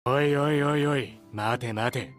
おいおいおいおい、待て待て。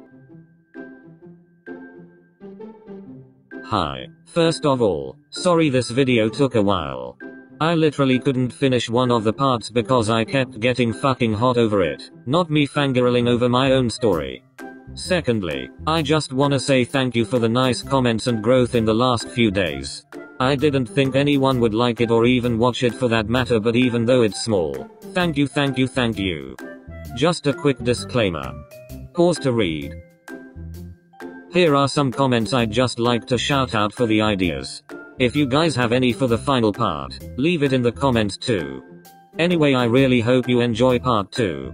Hi. First of all, sorry this video took a while. I literally couldn't finish one of the parts because I kept getting fucking hot over it, not me fangirling over my own story. Secondly, I just wanna say thank you for the nice comments and growth in the last few days. I didn't think anyone would like it or even watch it for that matter, but even though it's small, thank you, thank you, thank you. Just a quick disclaimer. Pause to read. Here are some comments I'd just like to shout out for the ideas. If you guys have any for the final part, leave it in the comments too. Anyway, I really hope you enjoy part 2.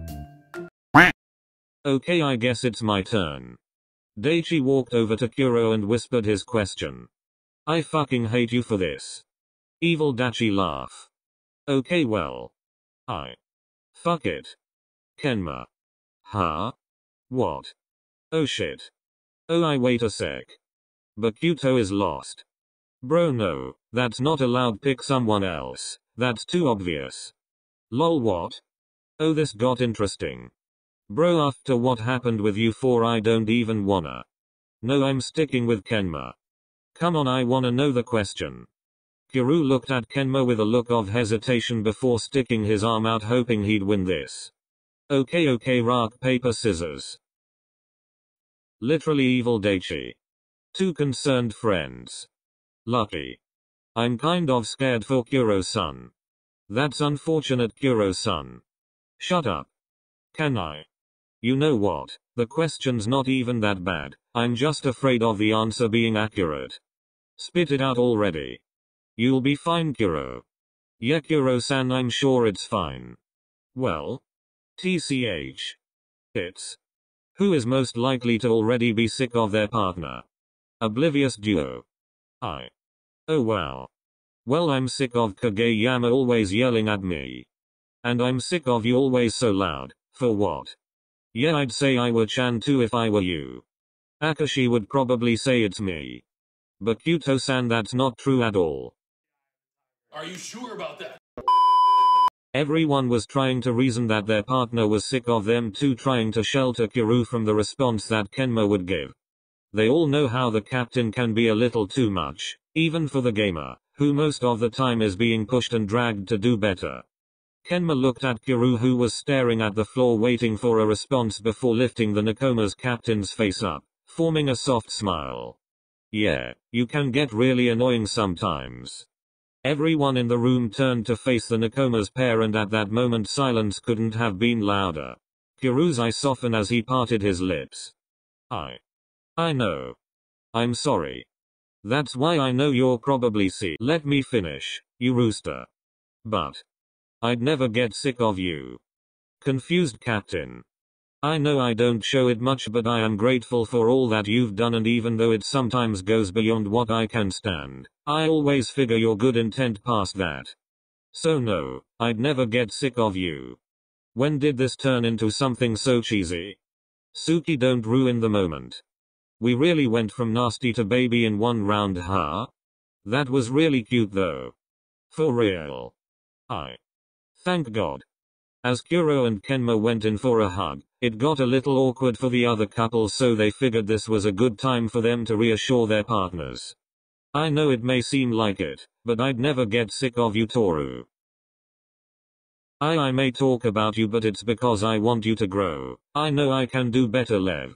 Okay, I guess it's my turn. Daichi walked over to Kuro and whispered his question. I fucking hate you for this. Evil Dachi laugh. Okay, well. Fuck it. Kenma. Huh? What? Oh shit. Oh, I wait a sec. Bakuto is lost. Bro, no, that's not allowed. Pick someone else. That's too obvious. Lol, what? Oh, this got interesting. Bro, after what happened with you four, I don't even wanna. No, I'm sticking with Kenma. Come on, I wanna know the question. Kuro looked at Kenma with a look of hesitation before sticking his arm out, hoping he'd win this. Okay, rock, paper, scissors. Literally evil Daichi. Two concerned friends. Lucky. I'm kind of scared for Kuro-san. That's unfortunate, Kuro-san. Shut up. Can I? You know what? The question's not even that bad. I'm just afraid of the answer being accurate. Spit it out already. You'll be fine, Kuro. Yeah, Kuro-san, I'm sure it's fine. Well? TCH. It's. Who is most likely to already be sick of their partner? Oblivious duo. Oh wow. Well, I'm sick of Kageyama always yelling at me. And I'm sick of you always so loud. For what? Yeah, I'd say I were Chan too if I were you. Akashi would probably say it's me. But Kyuto-san, that's not true at all. Are you sure about that? Everyone was trying to reason that their partner was sick of them too, trying to shelter Kuro from the response that Kenma would give. They all know how the captain can be a little too much, even for the gamer, who most of the time is being pushed and dragged to do better. Kenma looked at Kuro, who was staring at the floor waiting for a response before lifting the Nakoma's captain's face up, forming a soft smile. Yeah, you can get really annoying sometimes. Everyone in the room turned to face the Nakoma's pair, and at that moment silence couldn't have been louder. Kuro's eyes softened as he parted his lips. I know. I'm sorry. That's why I know you're probably sick. Let me finish, you rooster. But. I'd never get sick of you. Confused captain. I know I don't show it much, but I am grateful for all that you've done, and even though it sometimes goes beyond what I can stand, I always figure your good intent past that. So no, I'd never get sick of you. When did this turn into something so cheesy? Suki, don't ruin the moment. We really went from nasty to baby in one round, huh? That was really cute though. For real. Thank God. As Kuro and Kenma went in for a hug, it got a little awkward for the other couple, so they figured this was a good time for them to reassure their partners. I know it may seem like it, but I'd never get sick of you, Toru. I may talk about you, but it's because I want you to grow. I know I can do better, Lev.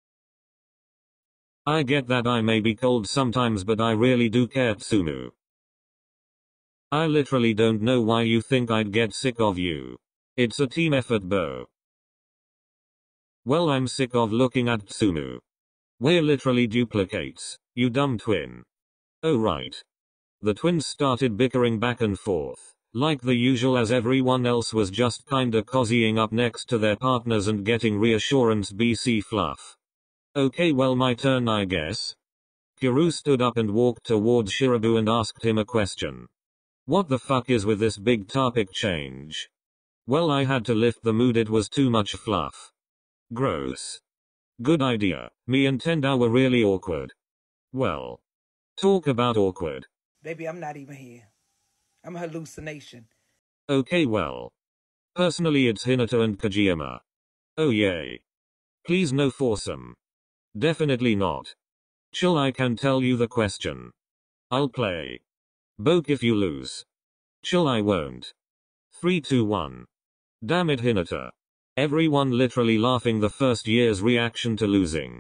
I get that I may be cold sometimes, but I really do care, Tsumu. I literally don't know why you think I'd get sick of you. It's a team effort, Bo. Well, I'm sick of looking at Tsumu. We're literally duplicates, you dumb twin. Oh right. The twins started bickering back and forth, like the usual, as everyone else was just kinda cozying up next to their partners and getting reassurance BC fluff. Okay, well, my turn, I guess. Kuro stood up and walked towards Shirabu and asked him a question. What the fuck is with this big topic change? Well, I had to lift the mood, it was too much fluff. Gross. Good idea. Me and Tenda were really awkward. Well. Talk about awkward. Baby, I'm not even here. I'm a hallucination. Okay, well. Personally, it's Hinata and Kajiyama. Oh yay. Please no foursome. Definitely not. Chill, I can tell you the question. I'll play. Boke if you lose. Chill, I won't. 3 2 1. Damn it, Hinata. Everyone literally laughing the first year's reaction to losing.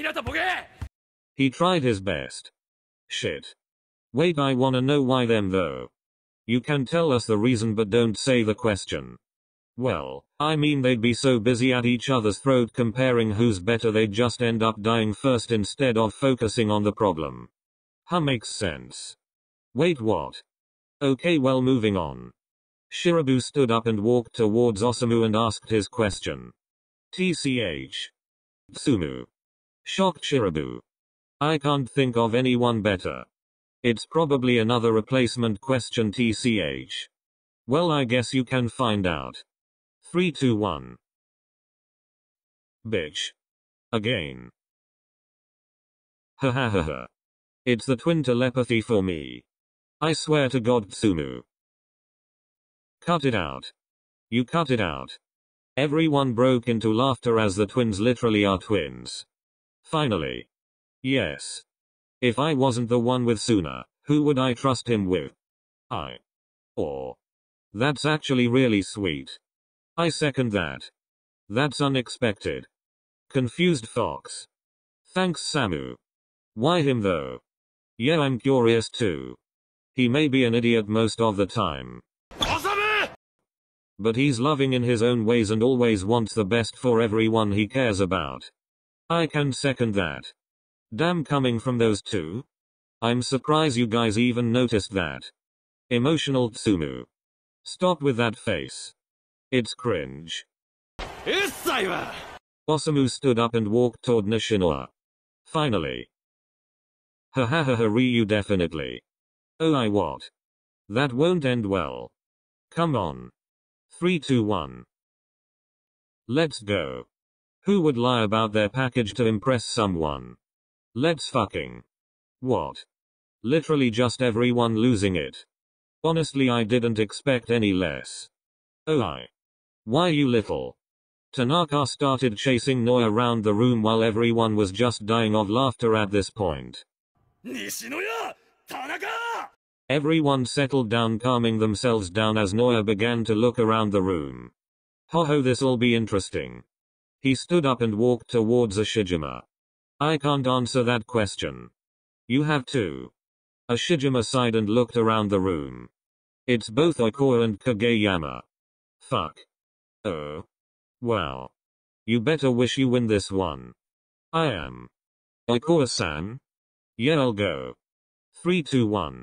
He tried his best. Shit. Wait, I wanna know why them though. You can tell us the reason but don't say the question. Well, I mean they'd be so busy at each other's throat comparing who's better they'd just end up dying first instead of focusing on the problem. Makes sense. Wait, what? Okay, well, moving on. Shirabu stood up and walked towards Osamu and asked his question. TCH. Tsumu. Shocked Shirabu. I can't think of anyone better. It's probably another replacement question TCH. Well, I guess you can find out. 3 2 1. Bitch. Again. Ha ha ha ha. It's the twin telepathy for me. I swear to God, Tsumu. Cut it out. You cut it out. Everyone broke into laughter as the twins literally are twins. Finally. Yes. If I wasn't the one with Suna, who would I trust him with? Or. That's actually really sweet. I second that. That's unexpected. Confused Fox. Thanks, Samu. Why him though? Yeah, I'm curious too. He may be an idiot most of the time. But he's loving in his own ways and always wants the best for everyone he cares about. I can second that. Damn, coming from those two? I'm surprised you guys even noticed that. Emotional Tsumu. Stop with that face. It's cringe. Osamu stood up and walked toward Nishinoya. Finally. Ha ha ha ha, Ryu definitely. Oh, what? That won't end well. Come on. 3 2 1. Let's go. Who would lie about their package to impress someone? Let's fucking. What? Literally just everyone losing it. Honestly, I didn't expect any less. Oh, why you little? Tanaka started chasing Noi around the room while everyone was just dying of laughter at this point. Nishinoya! Tanaka! Everyone settled down, calming themselves down as Noya began to look around the room. Ho ho, this'll be interesting. He stood up and walked towards Ashijima. I can't answer that question. You have to. Ashijima sighed and looked around the room. It's both Oikoa and Kageyama. Fuck. Oh. Wow. You better wish you win this one. I am. Oikoa-san? Yeah, I'll go. 3 2 1.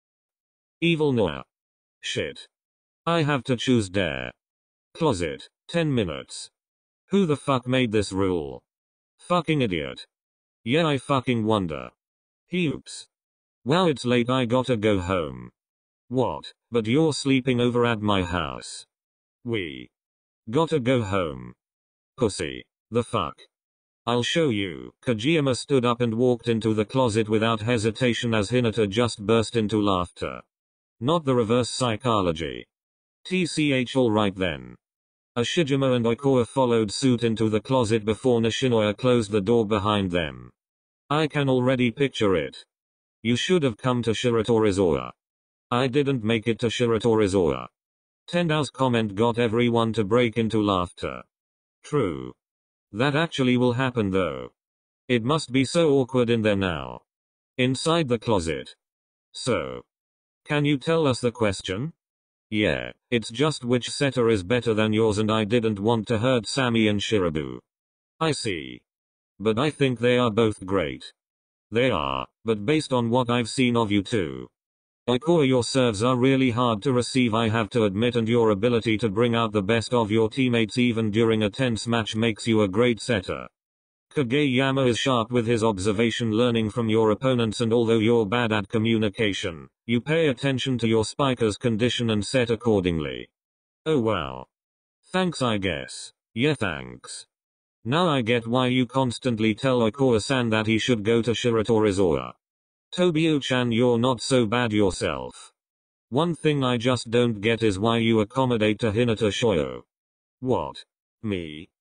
Evil Noah. Shit. I have to choose dare. Closet. 10 minutes. Who the fuck made this rule? Fucking idiot. Yeah, I fucking wonder. Oops. Wow, it's late, I gotta go home. What? But you're sleeping over at my house. We gotta go home. Pussy. The fuck? I'll show you. Kageyama stood up and walked into the closet without hesitation as Hinata just burst into laughter. Not the reverse psychology. TCH, alright then. Ashijima and Oikoa followed suit into the closet before Nishinoya closed the door behind them. I can already picture it. You should have come to Shiratorizawa. I didn't make it to Shiratorizawa. Tendao's comment got everyone to break into laughter. True. That actually will happen though. It must be so awkward in there now. Inside the closet. So. Can you tell us the question? Yeah, it's just which setter is better than yours and I didn't want to hurt Sammy and Shirabu. I see. But I think they are both great. They are, but based on what I've seen of you two. Oikoa, your serves are really hard to receive, I have to admit, and your ability to bring out the best of your teammates even during a tense match makes you a great setter. Kageyama is sharp with his observation, learning from your opponents, and although you're bad at communication, you pay attention to your spiker's condition and set accordingly. Oh wow. Thanks, I guess. Yeah, thanks. Now I get why you constantly tell Oikoa-san that he should go to Shiratorizawa. Tobio-chan, you're not so bad yourself. One thing I just don't get is why you accommodate to Hinata Shoyo. What? Me?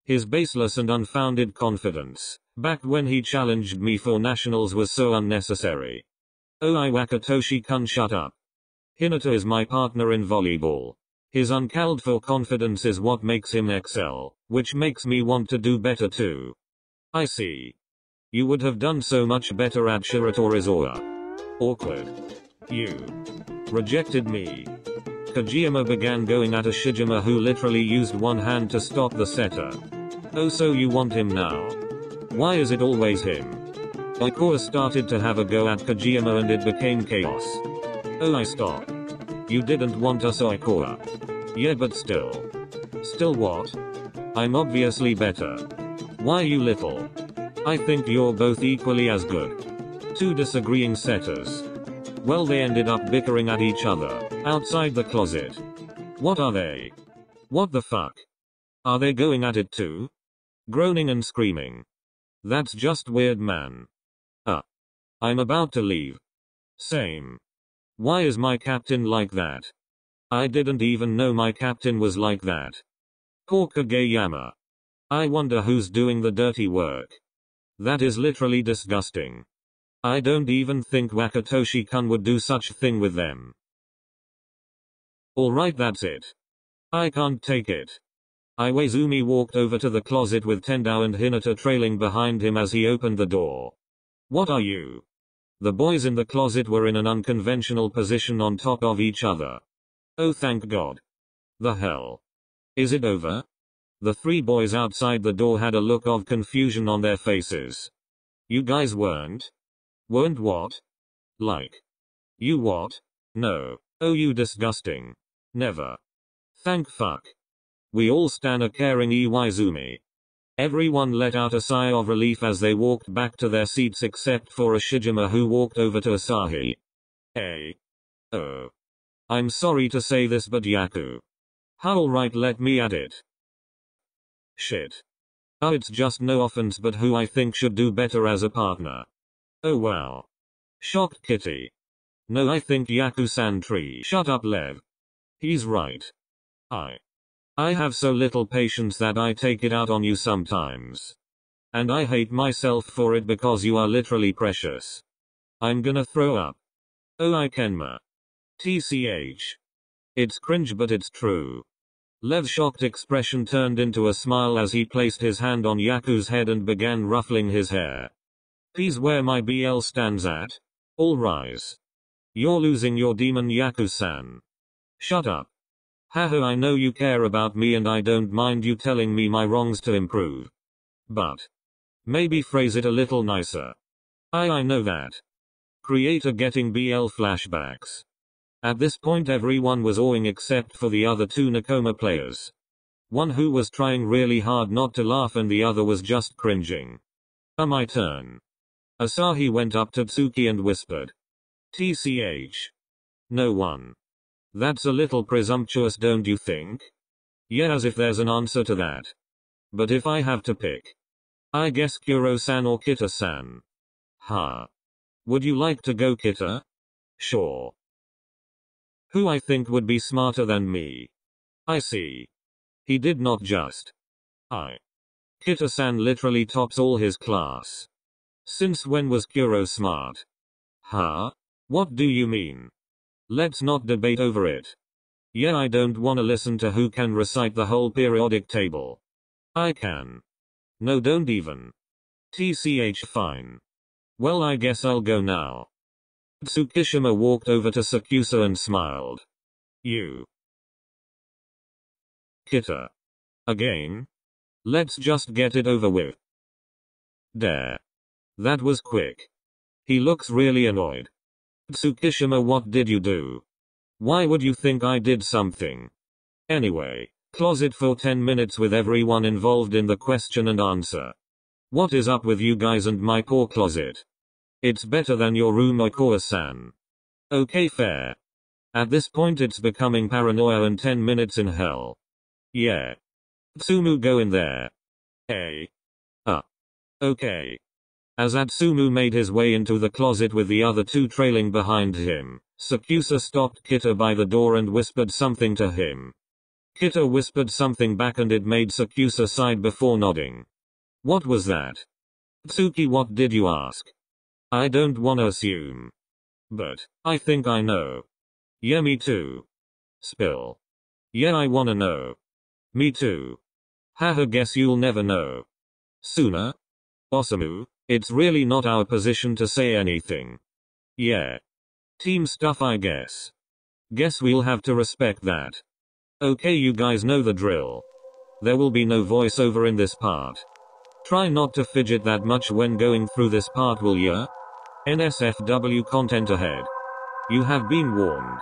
His baseless and unfounded confidence, back when he challenged me for nationals, was so unnecessary. Oh, Wakatoshi-kun, shut up. Hinata is my partner in volleyball. His uncalled for confidence is what makes him excel, which makes me want to do better too. I see. You would have done so much better at Shiratorizawa. Awkward. You rejected me. Kojima began going at Ashijima, who literally used one hand to stop the setter. Oh, so you want him now? Why is it always him? Oikawa started to have a go at Kojima and it became chaos. Oh, I stop. You didn't want us, Oikawa. Yeah, but still. Still what? I'm obviously better. Why, you little? I think you're both equally as good. Two disagreeing setters. Well, they ended up bickering at each other, outside the closet. What are they? What the fuck? Are they going at it too? Groaning and screaming. That's just weird, man. I'm about to leave. Same. Why is my captain like that? I didn't even know my captain was like that. Poor Kageyama. I wonder who's doing the dirty work. That is literally disgusting. I don't even think Wakatoshi-kun would do such a thing with them. Alright, that's it. I can't take it. Iwaizumi walked over to the closet with Tendao and Hinata trailing behind him as he opened the door. What are you? The boys in the closet were in an unconventional position on top of each other. Oh, thank God. The hell? Is it over? The three boys outside the door had a look of confusion on their faces. You guys weren't? Weren't what? Like. You what? No. Oh, you disgusting. Never. Thank fuck. We all stan a caring Iwaizumi. Everyone let out a sigh of relief as they walked back to their seats except for Ashijima, who walked over to Asahi. Hey. Oh. I'm sorry to say this, but Yaku. How alright, let me at it. Shit. Oh, it's just no offense, but who I think should do better as a partner. Oh wow. Shocked Kitty. No, I think Yaku-san tree. Shut up, Lev. He's right. I have so little patience that I take it out on you sometimes. And I hate myself for it because you are literally precious. I'm gonna throw up. Oh, Ikenma. TCH. It's cringe, but it's true. Lev's shocked expression turned into a smile as he placed his hand on Yaku's head and began ruffling his hair. Please, where my BL stands at? All rise. You're losing your demon, Yaku-san. Shut up. Haha, I know you care about me and I don't mind you telling me my wrongs to improve. But maybe phrase it a little nicer. I know that. Creator getting BL flashbacks. At this point everyone was awing except for the other two Nakoma players. One who was trying really hard not to laugh and the other was just cringing. My turn. Asahi went up to Tsuki and whispered. TCH. No one. That's a little presumptuous, don't you think? Yeah, as if there's an answer to that. But if I have to pick, I guess Kuro-san or Kita-san. Huh. Would you like to go, Kita? Sure. Who I think would be smarter than me? I see. He did not just. Kita-san literally tops all his class. Since when was Kuro smart? Huh? What do you mean? Let's not debate over it. Yeah, I don't wanna listen to who can recite the whole periodic table. I can. No, don't even. TCH, fine. Well, I guess I'll go now. Tsukishima walked over to Sakusa and smiled. You. Kita. Again? Let's just get it over with. There. That was quick. He looks really annoyed. Tsukishima, what did you do? Why would you think I did something? Anyway, closet for 10 minutes with everyone involved in the question and answer. What is up with you guys and my poor closet? It's better than your room, Oikawa-san. Okay, fair. At this point it's becoming paranoia and 10 minutes in hell. Yeah. Tsumu, go in there. Hey. Okay. As Atsumu made his way into the closet with the other two trailing behind him, Sakusa stopped Kita by the door and whispered something to him. Kita whispered something back and it made Sakusa sigh before nodding. What was that? Tsuki, what did you ask? I don't wanna assume. But, I think I know. Yeah, me too. Spill. Yeah, I wanna know. Me too. Haha, guess you'll never know. Sooner? Osamu, it's really not our position to say anything. Yeah. Team stuff, I guess. Guess we'll have to respect that. Okay, you guys know the drill. There will be no voiceover in this part. Try not to fidget that much when going through this part, will ya? NSFW content ahead. You have been warned.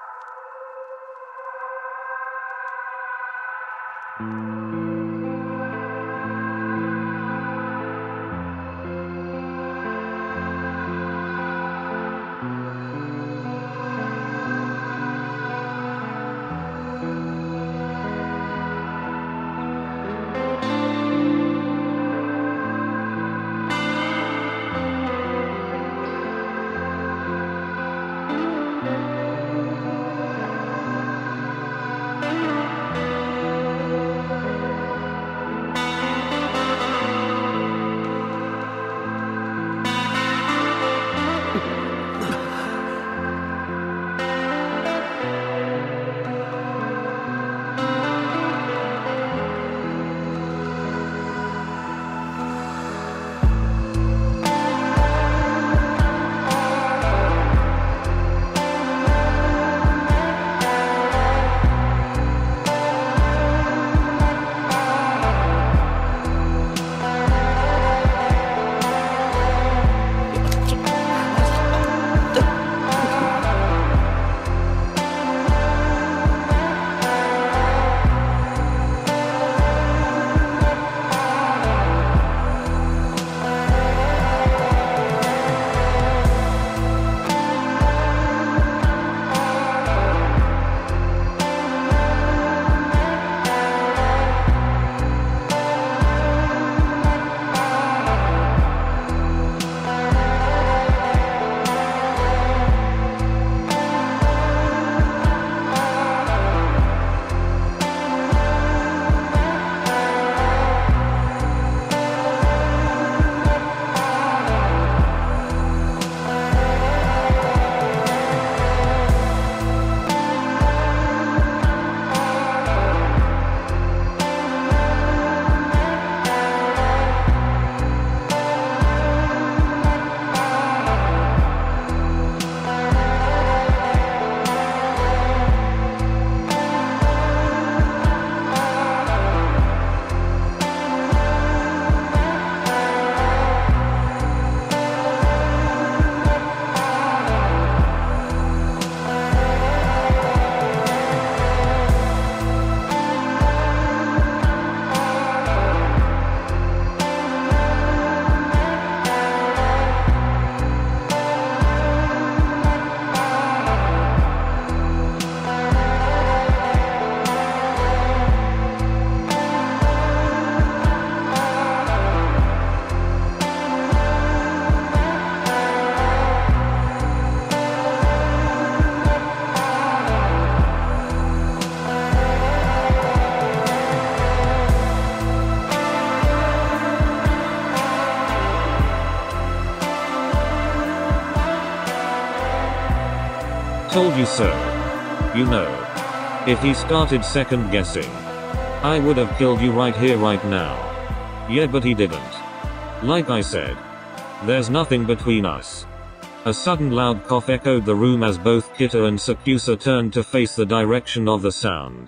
Told you so. You know. If he started second guessing, I would have killed you right here right now. Yeah, but he didn't. Like I said, there's nothing between us. A sudden loud cough echoed the room as both Kita and Sakusa turned to face the direction of the sound.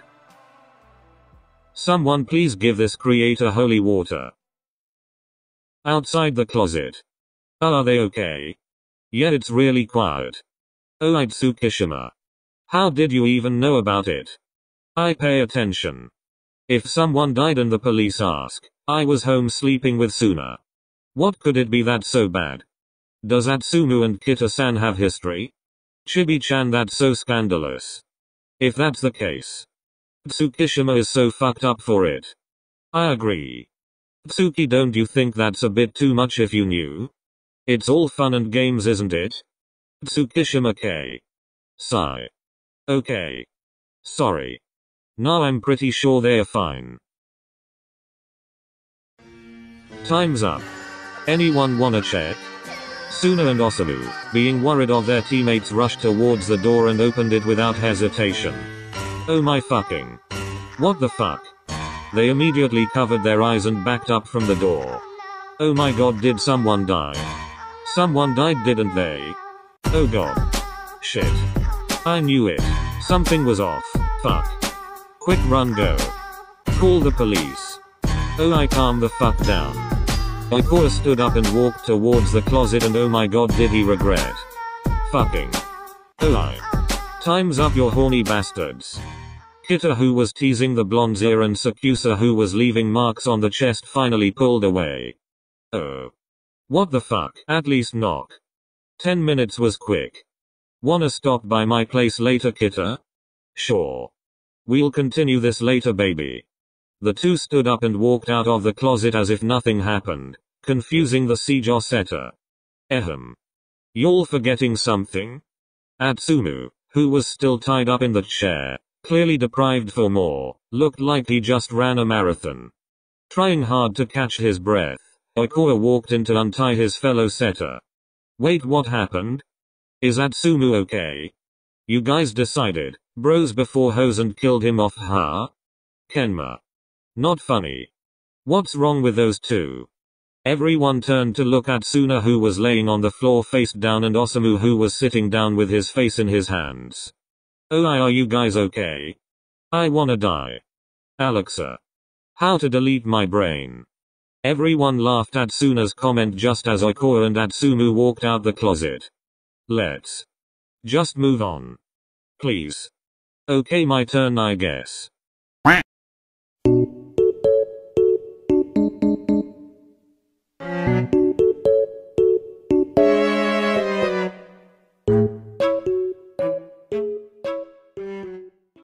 Someone please give this creator holy water. Outside the closet. Are they okay? Yeah, it's really quiet. Alright, Tsukishima. How did you even know about it? I pay attention. If someone died and the police ask, I was home sleeping with Suna. What could it be that's so bad? Does Atsumu and Kita-san have history? Chibi-chan, that's so scandalous. If that's the case, Tsukishima is so fucked up for it. I agree. Tsuki, don't you think that's a bit too much if you knew? It's all fun and games, isn't it? Tsukishima K. Sigh. Okay. Sorry. Now I'm pretty sure they're fine. Time's up. Anyone wanna check? Suna and Osamu, being worried of their teammates, rushed towards the door and opened it without hesitation. Oh my fucking. What the fuck? They immediately covered their eyes and backed up from the door. Oh my god, did someone die? Someone died, didn't they? Oh god. Shit. I knew it. Something was off. Fuck. Quick run, go. Call the police. Oh, I calm the fuck down. Oikura stood up and walked towards the closet, and oh my god, did he regret. Fucking. Oh I. Time's up, you horny bastards. Kita, who was teasing the blonde's ear, and Sakusa, who was leaving marks on the chest, finally pulled away. Oh. What the fuck? At least knock. 10 minutes was quick. Wanna stop by my place later, Kita? Sure. We'll continue this later, baby. The two stood up and walked out of the closet as if nothing happened, confusing the Seijo setter. Ehem. Y'all forgetting something? Atsumu, who was still tied up in the chair, clearly deprived for more, looked like he just ran a marathon. Trying hard to catch his breath, Oikura walked in to untie his fellow setter. Wait, what happened? Is Atsumu okay? You guys decided, bros before hoes, and killed him off, huh? Kenma. Not funny. What's wrong with those two? Everyone turned to look at Suna, who was laying on the floor face down, and Osamu, who was sitting down with his face in his hands. Oh, are you guys okay? I wanna die. Alexa. How to delete my brain. Everyone laughed at Suna's comment just as Oikura and Atsumu walked out the closet. Let's just move on. Please. Okay, my turn, I guess.